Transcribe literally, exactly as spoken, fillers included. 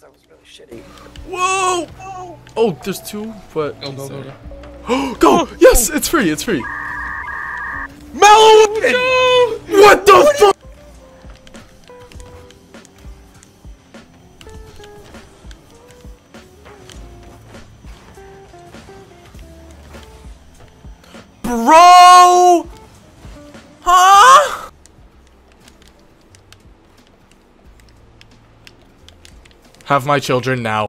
that was really shitty. Whoa! Oh, there's two, but Go, go, go, go. go! Yes, it's free. It's free. Mellow! What the fuck? Bro! Huh? Have my children now.